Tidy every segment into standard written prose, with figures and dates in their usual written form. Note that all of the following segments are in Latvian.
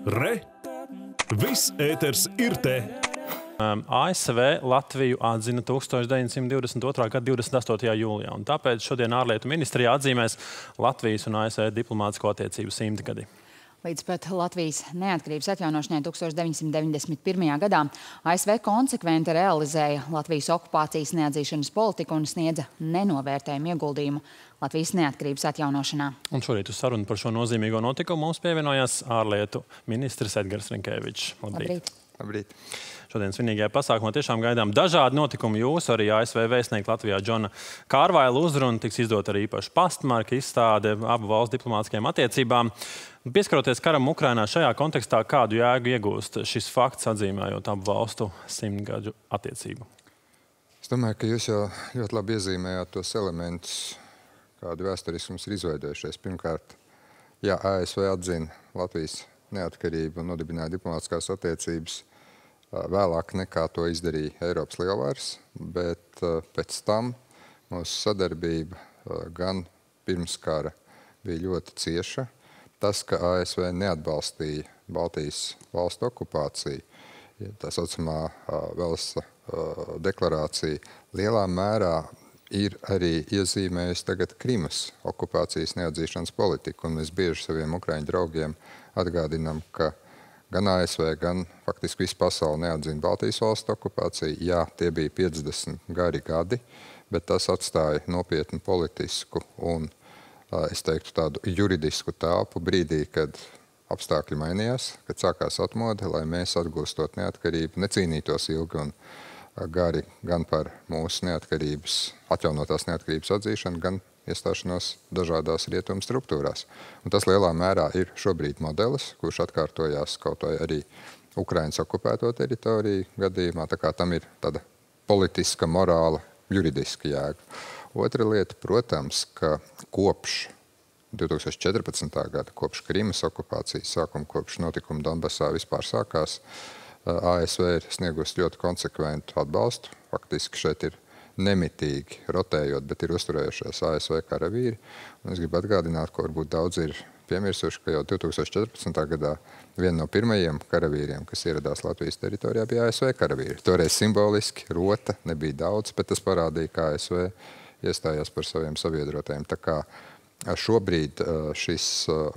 Re! Viss ēters ir te! ASV Latviju atzina 1922. gada 28. jūlijā, un tāpēc šodien ārlietu ministrijā atzīmēs Latvijas un ASV diplomātisko attiecību simtgadi. Līdz pat Latvijas neatkarības atjaunošanai 1991. gadā ASV konsekventi realizēja Latvijas okupācijas neatzīšanas politiku un sniedza nenovērtējumu ieguldījumu Latvijas neatkarības atjaunošanā. Un šorīt uz sarunu par šo nozīmīgo notikumu mums pievienojās ārlietu ministrs Edgars Rinkēvičs. Labrīt! Labrīt! Šodien svinīgajā pasākumā tiešām gaidām dažādi notikumi. Jūs arī ASV vēstnieka Latvijā Džona Kārvaila uzruna, tiks izdot arī īpaši pastmarka izstāde abu valstu diplomātiskajām attiecībām. Pieskaroties karam Ukrainā, šajā kontekstā kādu jēgu iegūst šis fakts, atzīmējot abu valstu simtgadžu attiecību? Es domāju, ka jūs jau ļoti labi iezīmējāt tos elementus, kādu vēsturiski mums ir izveidojušies. Pirmkārt, jā, ASV atzina Latvijas neatkarību un nodibināja diplomātiskās attiecības vēlāk nekā to izdarīja Eiropas lielvaras, bet pēc tam mūsu sadarbība gan pirms kara bija ļoti cieša. Tas, ka ASV neatbalstīja Baltijas valstu okupāciju, tā saucamā Velsa deklarācija, lielā mērā ir arī iezīmējusi tagad Krimas okupācijas neatzīšanas politiku, un mēs bieži saviem ukraiņu draugiem atgādinām, ka gan ASV, gan faktiski visu pasauli neatzina Baltijas valstu okupāciju. Jā, tie bija 50 gari gadi, bet tas atstāja nopietnu politisku un, es teiktu, tādu juridisku telpu brīdī, kad apstākļi mainījās, kad sākās atmode, lai mēs atgūstot neatkarību, necīnītos ilgi un gari gan par mūsu neatkarības, atjaunotās neatkarības atzīšanu, gan iestāšanos dažādās rietumu struktūrās. Un tas lielā mērā ir šobrīd modelis, kurš atkārtojās kaut vai arī Ukrainas okupēto teritoriju gadījumā, tā kā tam ir tāda politiska, morāla, juridiska jēga. Otra lieta, protams, ka kopš 2014. gada, kopš Krimas okupācijas sākuma, kopš notikuma Donbasā vispār sākās, ASV ir sniegusi ļoti konsekventu atbalstu. Faktiski šeit ir nemitīgi rotējot, bet ir uzturējušies ASV karavīri. Un es gribu atgādināt, ko varbūt daudz ir piemirsuši, ka jau 2014. gadā viena no pirmajiem karavīriem, kas ieradās Latvijas teritorijā, bija ASV karavīri. Toreiz simboliski, rota, nebija daudz, bet tas parādīja, kā ASV iestājās par saviem sabiedrotajiem. Tā kā šobrīd šis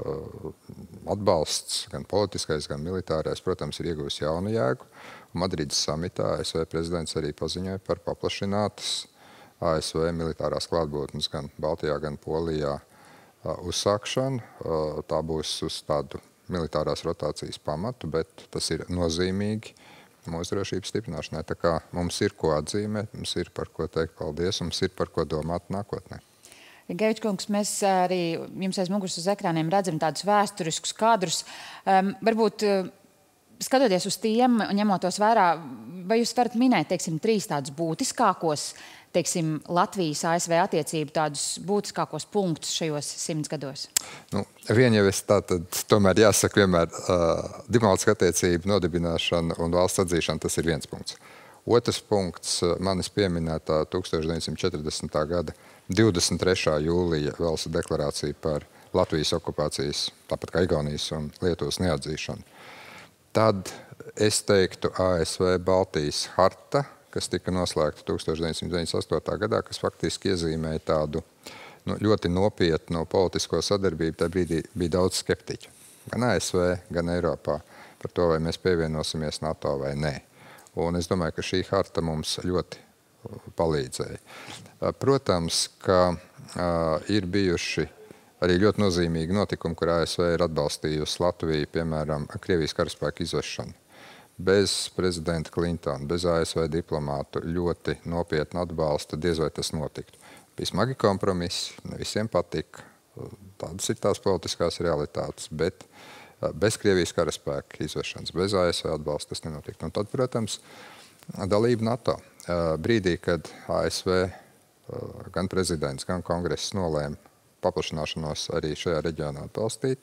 atbalsts, gan politiskais, gan militārais, protams, ir iegūst jaunu jēgu. Madrides samitā ASV prezidents arī paziņoja par paplašinātas ASV militārās klātbūtnes gan Baltijā, gan Polijā uzsākšanu. Tā būs uz tādu militārās rotācijas pamatu, bet tas ir nozīmīgi mūsu drošības stiprināšanai. Tā kā mums ir ko atzīmēt, mums ir par ko teikt paldies, mums ir par ko domāt nākotnē. Rinkēvičs kungs, mēs arī jums aiz muguras uz ekrāniem redzam tādus vēsturiskus kadrus. Varbūt skatoties uz tiem, ņemot tos vērā, vai jūs varat minēt, teiksim, 3 tādus būtiskākos, teiksim, Latvijas ASV attiecību tādus būtiskākos punktus šajos 100 gados? Nu, vien jau es tātad tomēr jāsaka vienmēr, diplomātiska attiecība nodibināšana un valsts atzīšana, tas ir viens punkts. Otrs punkts, manis pieminētā 1940. gada 23. jūlija Velsa deklarācija par Latvijas okupācijas, tāpat kā Igaunijas un Lietuvas neatzīšanu. Tad, es teiktu, ASV Baltijas harta, kas tika noslēgta 1998. gadā, kas faktiski iezīmēja tādu ļoti nopietnu politisko sadarbību. Tā brīdī bija daudz skeptiķu. Gan ASV, gan Eiropā par to, vai mēs pievienosimies NATO vai nē. Un es domāju, ka šī harta mums ļoti palīdzēja. Protams, ka ir bijuši arī ļoti nozīmīgi notikumi, kur ASV ir atbalstījusi Latviju, piemēram, Krievijas karaspēku izvešanu. Bez prezidenta Klintona, bez ASV diplomātu ļoti nopietnu atbalstu, diez vai tas notiktu. Bija smagi kompromisi, ne visiem patika, tādas ir tās politiskās realitātes, bet bez Krievijas karaspēka izvešanas, bez ASV atbalsta tas nenotiktu. Un tad, protams, dalība NATO. Brīdī, kad ASV gan prezidents, gan kongress nolēma paplašināšanos arī šajā reģionā atbalstīt,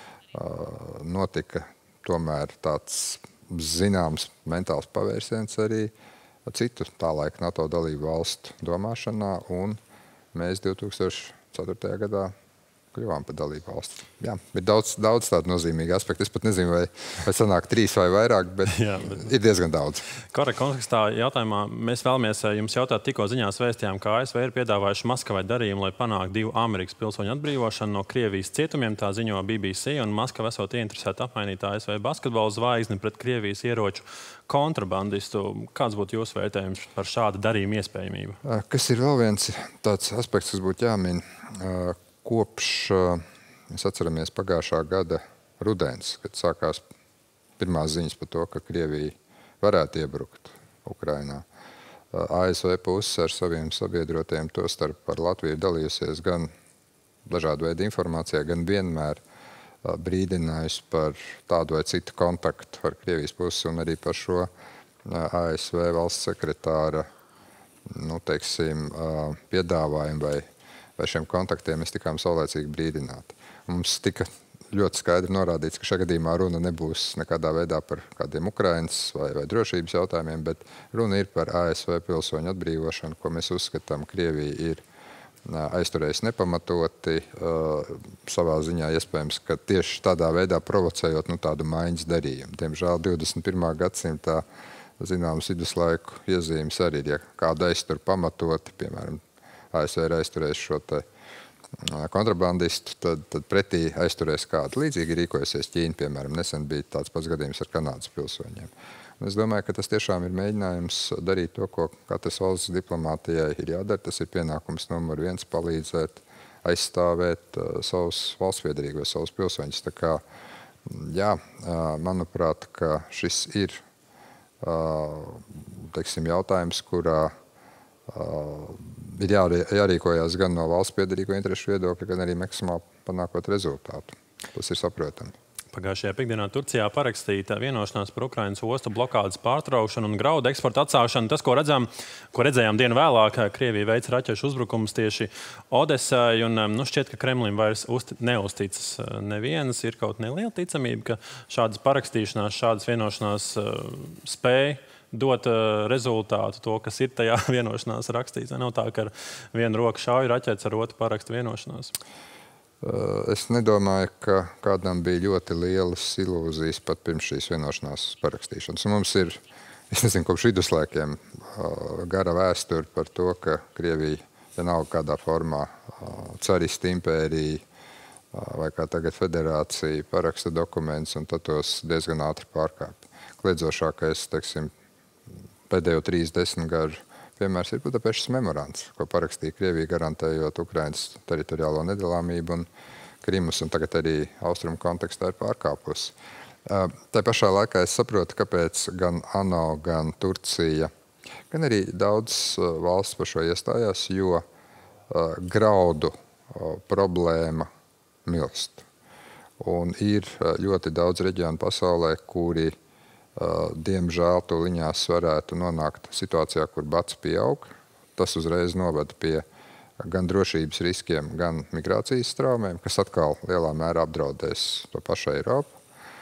notika tomēr tāds zināms mentāls pavērsiens arī citu tā laika NATO dalību valstu domāšanā, un mēs 2004. gadā kļuvām par dalību valsti. Jā, ir daudz tādu nozīmīgu aspektu. Es pat nezinu, vai sanāk 3 vai vairāk, bet ir diezgan daudz. Korek kontekstā jautājumā mēs vēlamies jums jautāt, tikko ziņās vēstījām, ka ASV ir piedāvājuši Maskavai darījumu, lai panāktu 2 Amerikas pilsoņu atbrīvošanu no Krievijas cietumiem. Tā ziņo BBC, un Maskava esot ieinteresēta apmainīt ASV basketbola zvaigzni pret Krievijas ieroču kontrabandistu. Kāds būtu jūsu vērtējums par šādu darījumu iespējamību? Kas ir vēl viens tāds aspekts, kas būtu jāmin? Kopš, mēs atceramies pagājušā gada rudens, kad sākās pirmās ziņas par to, ka Krievija varētu iebrukt Ukrainā. ASV puse ar saviem sabiedrotiem, tostarp par Latviju, dalījusies gan dažādu veidu informācijā, gan vienmēr brīdinājusi par tādu vai citu kontaktu ar Krievijas pusi un arī par šo ASV valsts sekretāra, piedāvājumu vai šiem kontaktiem mēs tikām saulēcīgi brīdināti. Mums tika ļoti skaidri norādīts, ka šajā gadījumā runa nebūs nekādā veidā par kādiem Ukrainas vai drošības jautājumiem, bet runa ir par ASV pilsoņu atbrīvošanu, ko mēs uzskatām, Krievija ir aizturējusi nepamatoti. Savā ziņā iespējams, ka tieši tādā veidā provocējot tādu maiņas darījumu. Diemžēl 21. gadsimtā zināmas viduslaiku iezīmes arī ir, ja kāda aiztur pamatoti, piemēram, ASV ir aizturējis šo te kontrabandistu, tad pretī aizturēs kādu. Līdzīgi rīkojasies Ķīna, piemēram, nesen bija tāds pats gadījums ar Kanādas pilsoņiem. Un es domāju, ka tas tiešām ir mēģinājums darīt to, ko katras valsts diplomātijai ir jādara. Tas ir pienākums numur 1 palīdzēt aizstāvēt savus valstspiederīgos, savus pilsoņus. Tā kā, jā, manuprāt, ka šis ir jautājums, kurā ir jārīkojās gan no valsts piederīgo interešu viedokļa, gan arī maksimāli panākot rezultātu. Tas ir saprotami. Pagājušajā piekdienā Turcijā parakstīta vienošanās par Ukrainas ostu blokādes pārtraukšanu un graudu eksporta atsākšanu. Tas, ko redzējām dienu vēlāk, Krievija veic raķešu uzbrukums tieši Odesai, un šķiet, ka Kremlim vairs neuzticas nevienas. Ir kaut neliela ticamība, ka šādas parakstīšanās, šādas vienošanās spēja dot rezultātu to, kas ir tajā vienošanās rakstīts. Nav tā, ka ar vienu roku šauj raķetes, ar otru paraksta vienošanās. Es nedomāju, ka kādam bija ļoti lielas ilūzijas pat pirms šīs vienošanās parakstīšanas. Un mums ir, es nezinu, kopš viduslaikiem gara vēsture par to, ka Krievija vienalga kādā formā caristu impērija vai kā tagad federācija paraksta dokumentus un tad tos diezgan ātri pārkāpj. Kliedzošākais, pēdējo 30 gadu piemērs ir Budapeštas memorands, ko parakstīja Krievija, garantējot Ukrainas teritoriālo nedalāmību un Krimus, un tagad arī austrumu kontekstā ir pārkāpusi. Tā pašā laikā es saprotu, kāpēc gan ANO, gan Turcija, gan arī daudz valsts par šo iestājās, jo graudu problēma milst. Un ir ļoti daudz reģionu pasaulē, kuri diemžēl tuliņās varētu nonākt situācijā, kur bats pieaug. Tas uzreiz novada pie gan drošības riskiem, gan migrācijas traumēm, kas atkal lielā mērā apdraudēs to pašu Eiropu.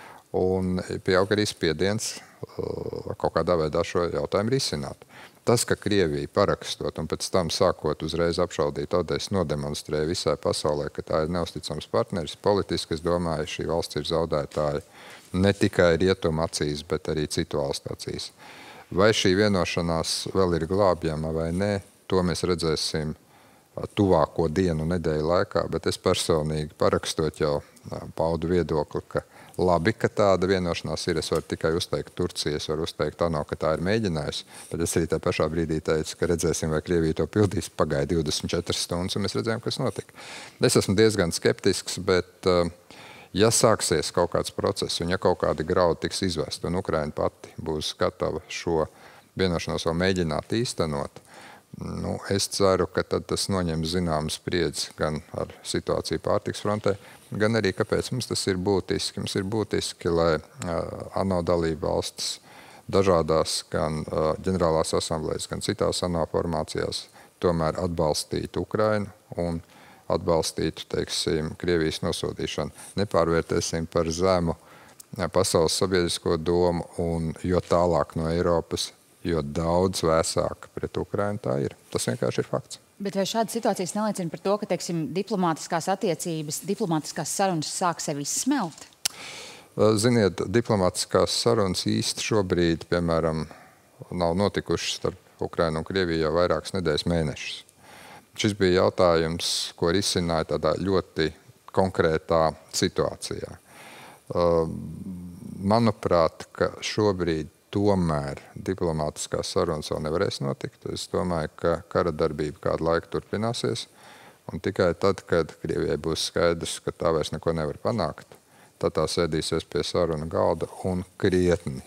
Un pieaug arī spiediens kaut kādā veidā šo jautājumu risināt. Tas, ka Krievija parakstot un pēc tam sākot uzreiz apšaudīt Odesu, nodemonstrēja visai pasaulē, ka tā ir neusticams partneris. Politiski, es domāju, šī valsts ir zaudētāja ne tikai rietumu acīs, bet arī citu valstu acīs. Vai šī vienošanās vēl ir glābjama vai nē, to mēs redzēsim tuvāko dienu nedēļu laikā, bet es personīgi parakstot jau paudu viedokli, ka labi, ka tāda vienošanās ir. Es varu tikai uzteikt Turciju, es varu uzteikt ANO, ka tā ir mēģinājusi, bet es arī tā pašā brīdī teicu, ka redzēsim, vai Krievija to pildīs. Pagāja 24 stundas, un mēs redzējām, kas notika. Es esmu diezgan skeptisks, bet ja sāksies kaut kāds process, un ja kaut kādi graudi tiks izvesti, un Ukraina pati būs gatava šo vienošanos vēl mēģināt īstenot, es ceru, ka tad tas noņem zināmu spriedzi gan ar situāciju pārtiks frontē, gan arī, kāpēc mums tas ir būtiski. Mums ir būtiski, lai ANO dalība valstis dažādās gan ģenerālās asamblējas, gan citās ANO formācijās tomēr atbalstītu Ukrainu un atbalstītu, Krievijas nosodīšanu. Nepārvērtēsim par zemu pasaules sabiedrisko domu, un jo tālāk no Eiropas, jo daudz vēsāk pret Ukrainu tā ir. Tas vienkārši ir fakts. Bet vai šāda situācijas neliecina par to, ka, teiksim, diplomātiskās attiecības, diplomātiskās sarunas sāk sevi izsmelt? Ziniet, diplomātiskās sarunas īsti šobrīd, piemēram, nav notikušas starp Ukrainu un Krieviju jau vairākas nedēļas mēnešus. Šis bija jautājums, ko risināja tādā ļoti konkrētā situācijā. Manuprāt, ka šobrīd tomēr diplomātiskās sarunas vēl nevarēs notikt. Es domāju, ka kara darbība kādu laiku turpināsies, un tikai tad, kad Krievijai būs skaidrs, ka tā vairs neko nevar panākt, tad tā sēdīsies pie saruna galda un krietni,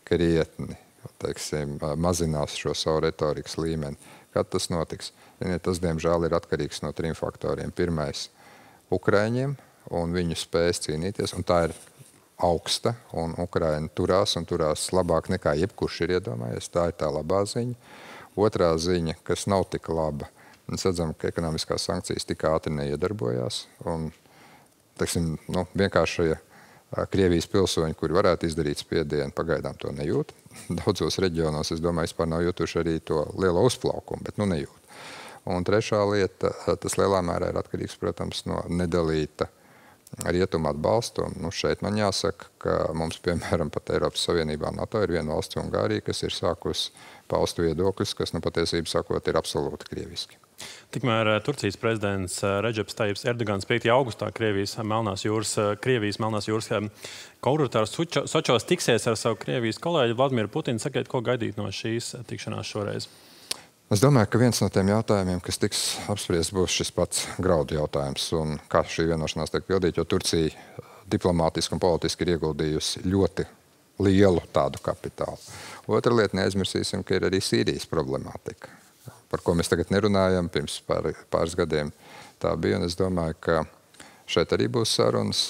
teiksim, mazinās šo savu retorikas līmeni. Kad tas notiks? Tas, diemžēl, ir atkarīgs no 3 faktoriem. Pirmais – Ukraiņiem un viņu spējas cīnīties, un tā ir augsta, un Ukraina turās labāk nekā jebkurš ir iedomājies. Tā ir tā labā ziņa. Otrā ziņa, kas nav tik laba, mēs redzam, ka ekonomiskās sankcijas tik ātri neiedarbojās, un teiksim, vienkāršie Krievijas pilsoņi, kuri varētu izdarīt spiedienu, pagaidām to nejūt. Daudzos reģionos, es domāju, vispār nav jutuši arī to lielo uzplaukumu, bet nejūt. Un trešā lieta, tas lielā mērā ir atkarīgs, protams, no nedalīta rietuma atbalsta. Šeit man jāsaka, ka mums, piemēram, pat Eiropas Savienībā NATO ir viena valsts, Ungārija, kas ir sākusi paust viedokļus, kas, patiesībā sakot, ir absolūti krieviski. Tikmēr Turcijas prezidents Redžeps Tajibs Erdogans 5. augustā Krievijas Melnās jūras korporatārs Sočos tiksies ar savu Krievijas kolēģi Vladimiru Putinu. Sakiet, ko gaidīt no šīs tikšanās šoreiz? Es domāju, ka viens no tiem jautājumiem, kas tiks apspriests, būs šis pats graudu jautājums un kā šī vienošanās tiek pildīta, jo Turcija diplomātiski un politiski ir ieguldījusi ļoti lielu tādu kapitālu. Otra lieta, neaizmirsīsim, ka ir arī Sīrijas problemātika, par ko mēs tagad nerunājam, pirms pāris gadiem tā bija, un es domāju, ka šeit arī būs sarunas.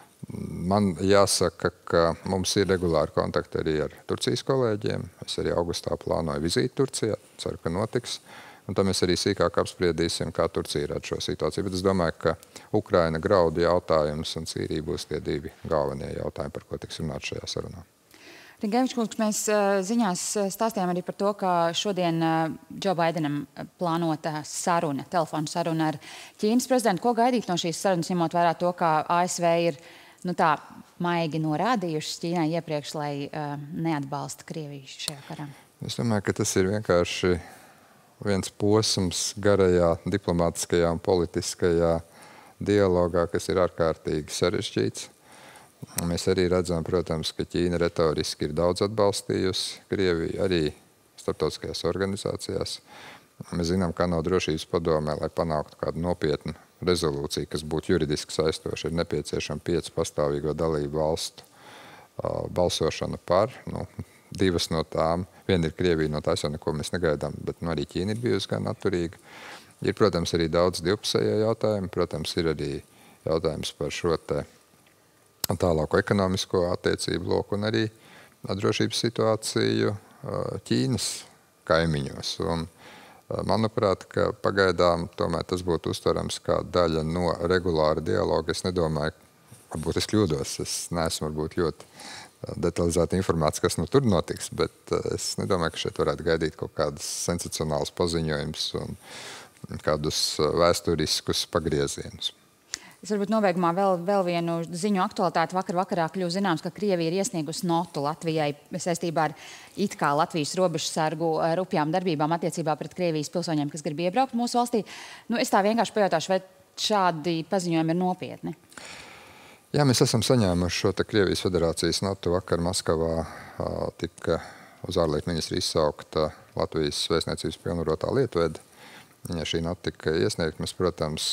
Man jāsaka, ka mums ir regulāri kontakti arī ar Turcijas kolēģiem. Es arī augustā plānoju vizīti Turcijā, ceru, ka notiks. Un tad mēs arī sīkāk apspriedīsim, kā Turcija redz šo situāciju. Bet es domāju, ka Ukraina graudu jautājums un Sīrija būs tie 2 galvenie jautājumi, par ko tiks runāt šajā sarunā. Rinkevičs kungs, mēs ziņās stāstījām arī par to, ka šodien Džo Baidenam plānota saruna, telefona saruna ar Ķīnas prezidentu. Ko gaidīt no šīs sarunas, ņemot vērā to, ka ASV ir tā maigi norādījušas Ķīnai iepriekš, lai neatbalsta Krieviju šajā karā? Es domāju, ka tas ir vienkārši viens posms garajā diplomātiskajā un politiskajā dialogā, kas ir ārkārtīgi sarežģīts. Mēs arī redzam, protams, ka Ķīna retoriski ir daudz atbalstījusi Krieviju arī starptautiskajās organizācijās. Mēs zinām, ka ANO drošības padomē, lai panāktu kādu nopietnu rezolūciju, kas būtu juridiski saistoša, ir nepieciešama 5 pastāvīgo dalību valstu balsošana par. 2 no tām, viena ir Krievija, no tās jau neko mēs negaidām, bet arī Ķīna ir bijusi gan atturīga. Ir, protams, arī daudz divpusējie jautājumi. Protams, ir arī jautājums par šo tālāko ekonomisko attiecību loku un arī drošības situāciju Ķīnas kaimiņos. Un, manuprāt, ka pagaidām tomēr tas būtu uztverams kā daļa no regulāra dialoga. Es nedomāju, varbūt es kļūdos, es neesmu varbūt ļoti detalizēta informācija, kas tur notiks, bet es nedomāju, ka šeit varētu gaidīt kaut kādas sensacionālas paziņojumus un kādus vēsturiskus pagriezienus. Es varbūt nobeigumā vēl vienu ziņu aktualitāti. Vakarā kļuva zināms, ka Krievija ir iesniegusi notu Latvijai saistībā ar it kā Latvijas robežsargu rupjām darbībām attiecībā pret Krievijas pilsoņiem, kas grib iebraukt mūsu valstī. Es tā vienkārši pajautāšu, vai šādi paziņojumi ir nopietni? Jā, mēs esam saņēmuši šo Krievijas Federācijas notu. Vakar Maskavā tika uz ārlietu ministru izsaukta Latvijas vēstniecības pilnvarotā lietvede. Ja šī nota tika iesniegta, mēs, protams,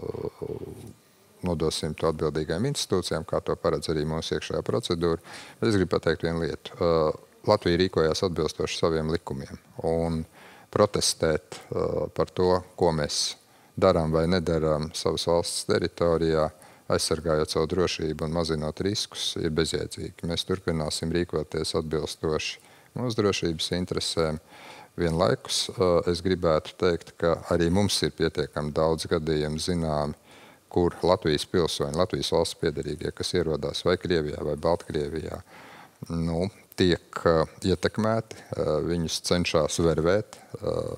nodosim to atbildīgajām institūcijām, kā to paredz arī mūsu iekšējā procedūra. Bet es gribu pateikt vienu lietu. Latvija rīkojās atbilstoši saviem likumiem. Un protestēt par to, ko mēs darām vai nedarām savas valsts teritorijā, aizsargājot savu drošību un mazinot riskus, ir bezjēdzīgi. Mēs turpināsim rīkoties atbilstoši mūsu drošības interesēm. Vienlaikus es gribētu teikt, ka arī mums ir pietiekami daudz gadījumu zināmi, kur Latvijas pilsoņi, Latvijas valsts piederīgie, kas ierodās vai Krievijā vai Baltkrievijā, tiek ietekmēti, viņus cenšas vervēt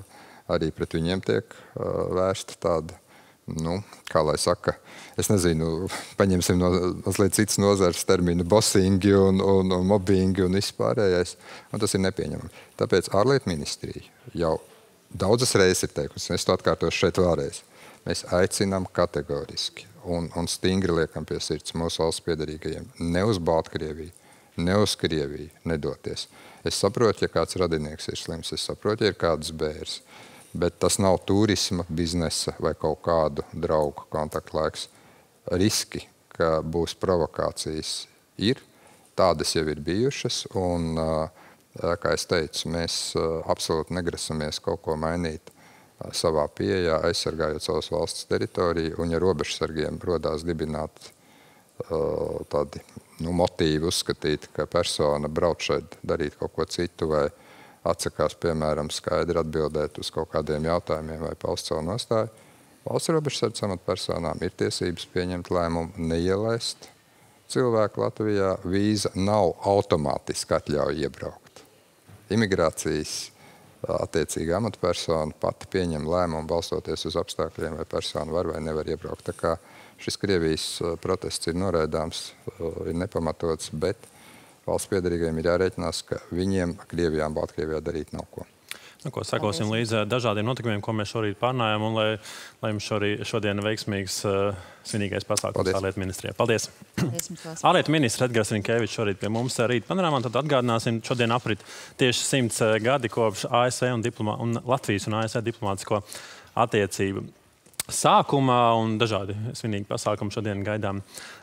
arī pret viņiem tiek vērsta tāda, kā lai saka, es nezinu, paņemsim no mazliet citas nozares terminu bossingi un mobbingi un viss pārējais, un tas ir nepieņemami. Tāpēc ārlietu ministrija jau daudzas reizes ir teikusi, es to atkārtošu šeit vēlreiz, mēs aicinām kategoriski un stingri liekam pie sirds mūsu valsts piederīgajiem ne uz Baltkrieviju, ne uz Krieviju nedoties. Es saprotu, ja kāds radinieks ir slims, es saprotu, ja ir kādas bēres, bet tas nav turisma, biznesa vai kaut kādu draugu kontaktlaiks. Riski, ka būs provokācijas, ir, tādas jau ir bijušas, un, kā es teicu, mēs absolūti negrasamies kaut ko mainīt savā pieejā, aizsargājot savas valsts teritoriju, un ja robežsargiem rodās dibināt tādi motīvi uzskatīt, ka persona brauc šeit darīt kaut ko citu vai atsakās, piemēram, skaidri atbildēt uz kaut kādiem jautājumiem vai paust savu nostāju, valsts robežsardze amatpersonām ir tiesības pieņemt lēmumu neielaist cilvēku Latvijā. Vīza nav automātiski atļauja iebraukt. Imigrācijas attiecīga amatpersona pati pieņem lēmumu balstoties uz apstākļiem, vai persona var vai nevar iebraukt. Tā kā šis Krievijas protests ir noraidāms, ir nepamatots, bet valsts piederīgajiem ir jārēķinās, ka viņiem Krievijā un Baltkrievijā darīt nav ko. Ko sekosim līdz dažādiem notikumiem, ko mēs šorīt pārnājām, un lai jums šodien veiksmīgs svinīgais pasākums ārlietu ministrijā. Paldies! Ārlietu ministrs Edgars Rinkēvičs šorīt pie mums rīt panorāmā, tad atgādināsim, šodien aprit tieši 100 gadi kopš ASV un Latvijas un ASV diplomātisko attiecību sākumā, un dažādi svinīgi pasākumi šodien gaidām